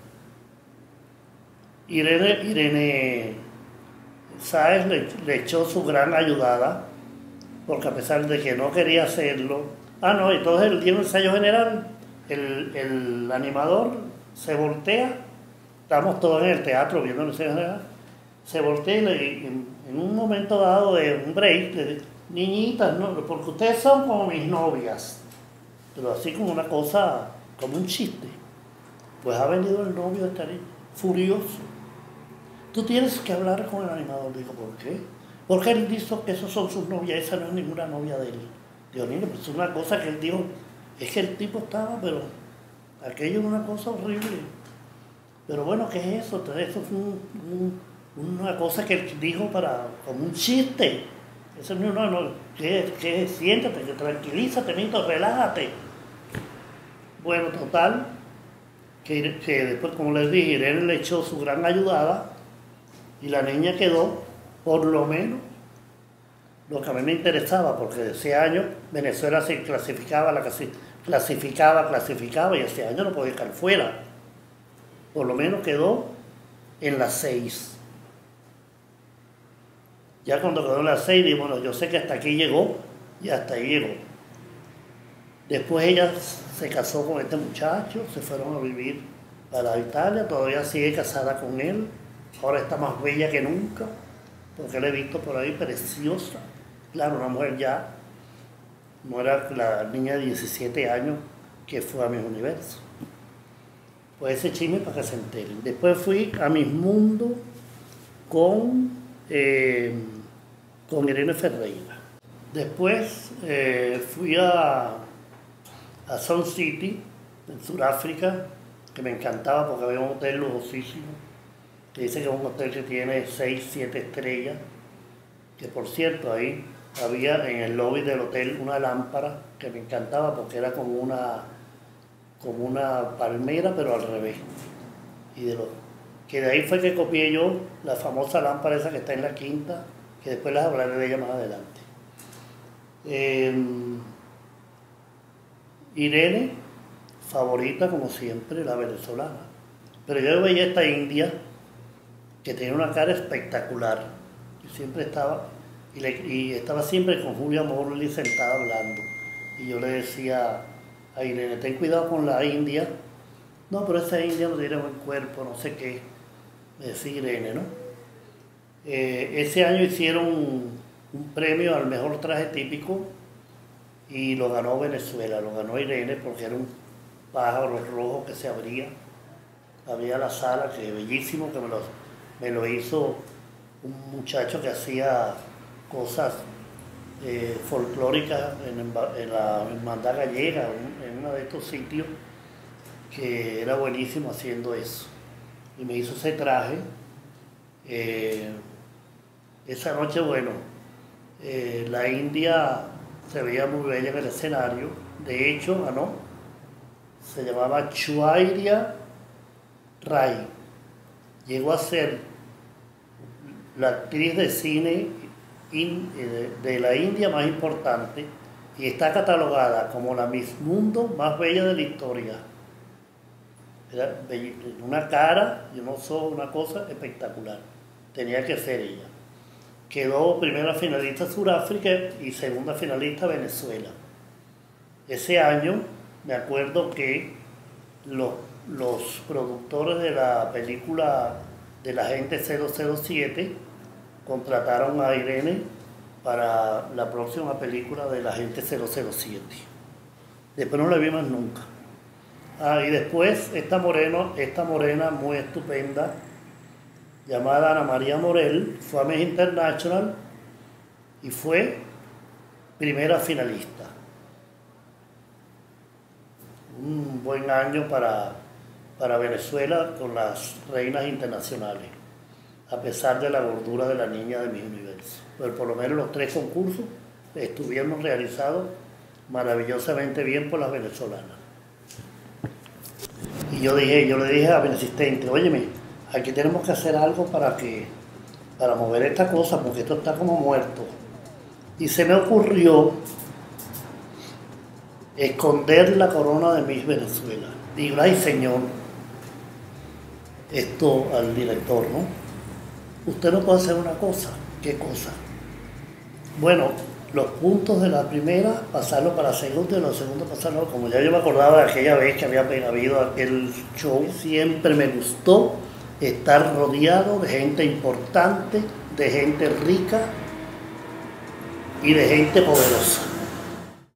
Irene, Irene Sáez le, le echó su gran ayudada, porque a pesar de que no quería hacerlo, ah no, entonces el día del ensayo general, el, el animador se voltea, estamos todos en el teatro viendo el ensayo general, se voltea y le, en, en un momento dado de un break, le dice, niñitas, no, porque ustedes son como mis novias, pero así como una cosa, como un chiste. Pues ha venido el novio de esta niña, furioso. Tú tienes que hablar con el animador. Digo, ¿por qué? Porque él dijo que esos son sus novias, esa no es ninguna novia de él. Digo, niño, pues es una cosa que él dijo, es que el tipo estaba, pero aquello es una cosa horrible. Pero bueno, ¿qué es eso? Eso es un, un, una cosa que él dijo para, como un chiste. Eso no, no, no, que, que siéntate, que tranquilízate, Mito, relájate. Bueno, total, que, que después, como les dije, Irene le echó su gran ayudada y la niña quedó, por lo menos, lo que a mí me interesaba, porque de ese año Venezuela se clasificaba, la clasificaba, clasificaba, y ese año no podía estar fuera. Por lo menos quedó en las seis. Ya cuando quedó en las seis, digo, bueno, yo sé que hasta aquí llegó, y hasta ahí llegó. Después ella se casó con este muchacho, se fueron a vivir para Italia, todavía sigue casada con él, ahora está más bella que nunca, porque la he visto por ahí preciosa. Claro, una mujer ya, no era la niña de diecisiete años que fue a Miss Universo. Pues ese chisme para que se enteren. Después fui a Miss Mundo con, eh, con Irene Ferreira. Después eh, fui a, a Sun City, en Sudáfrica, que me encantaba porque había un hotel lujosísimo, que dice que es un hotel que tiene seis, siete estrellas, que por cierto ahí había en el lobby del hotel una lámpara que me encantaba porque era como una, como una palmera pero al revés. Y de lo, que de ahí fue que copié yo la famosa lámpara esa que está en la quinta, que después les hablaré de ella más adelante. Eh, Irene, favorita como siempre, la venezolana. Pero yo veía esta india que tenía una cara espectacular. Y siempre estaba, y, le, y estaba siempre con Julia Morley sentada hablando. Y yo le decía a Irene, ten cuidado con la india. No, pero esa india no tiene buen cuerpo, no sé qué. Me decía Irene, ¿no? Eh, ese año hicieron un, un premio al mejor traje típico y lo ganó Venezuela, lo ganó Irene porque era un pájaro rojo que se abría. Había la sala, que bellísimo, que me lo, me lo hizo un muchacho que hacía cosas eh, folclóricas en, en la hermandad gallega, en uno de estos sitios, que era buenísimo haciendo eso. Y me hizo ese traje. Eh, esa noche, bueno, eh, la india se veía muy bella en el escenario. De hecho, ganó. Se llamaba Chuairia Rai. Llegó a ser la actriz de cine in, de, de la India más importante y está catalogada como la Miss Mundo más bella de la historia. Era una cara, yo no soy una cosa espectacular. Tenía que ser ella. Quedó primera finalista Sudáfrica y segunda finalista Venezuela. Ese año me acuerdo que los, los productores de la película de la Agente cero cero siete contrataron a Irene para la próxima película de la Agente cero cero siete. Después no la vi más nunca. Ah, y después esta, moreno, esta morena muy estupenda, llamada Ana María Morel, fue a Miss International y fue primera finalista. Un buen año para, para Venezuela con las reinas internacionales, a pesar de la gordura de la niña de Miss Universo. Pero por lo menos los tres concursos estuvieron realizados maravillosamente bien por las venezolanas. Y yo dije, yo le dije a mi asistente, óyeme, aquí tenemos que hacer algo para que, para mover esta cosa, porque esto está como muerto. Y se me ocurrió esconder la corona de Miss Venezuela. Digo, ay señor, esto al director, ¿no? Usted no puede hacer una cosa. ¿Qué cosa? Bueno, los puntos de la primera, pasarlo para la segunda y los segundos pasarlo, como ya yo me acordaba de aquella vez que había habido aquel show, siempre me gustó estar rodeado de gente importante, de gente rica y de gente poderosa.